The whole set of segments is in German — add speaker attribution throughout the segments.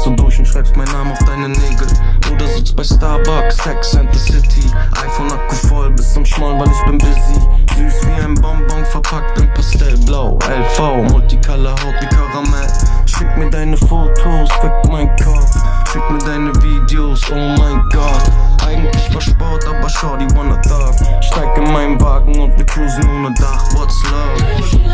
Speaker 1: du durch und schreibst meinen Namen auf deine Nägel. Oder sitzt bei Starbucks, Sex and the City. iPhone-Akku voll bis zum Schmollen, weil ich bin busy. Süß wie ein Bonbon, verpackt in Pastellblau. LV, Multicolor, Haut wie Karamell. Schick mir deine Fotos, weck mein Kopf. Schick mir deine Videos, oh mein Gott. Eigentlich war Sport, aber Shorty wanna thug. Steig in meinen Wagen und wir cruisen ohne Dach. What's love?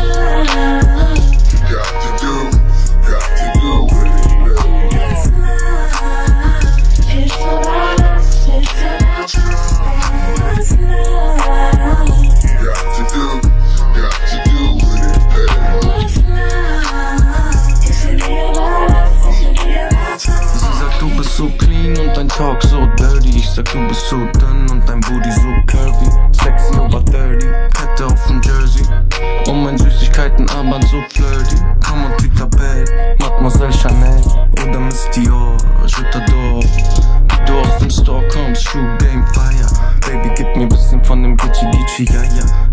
Speaker 2: Got to do with it.
Speaker 3: It's love. It's about us. It's about us. What's love?
Speaker 2: Got to do with it, baby.
Speaker 3: What's love? It should be about us. It should be about us.
Speaker 1: Sie sagt, du bist so clean und dein Talk so dirty. Ich sag, du bist so dünn und dein Booty so curvy. Sexy over 30, Kette auf dem Jersey. Und mein Süßigkeitenarmband so flirty. Komm und die Tabelle, Mademoiselle Chanel oder Miss Dior, je t'adore. Wie du aus dem Store kommst, Shoe Game Fire. Baby, gib mir bisschen von dem Gucci, ja, ja.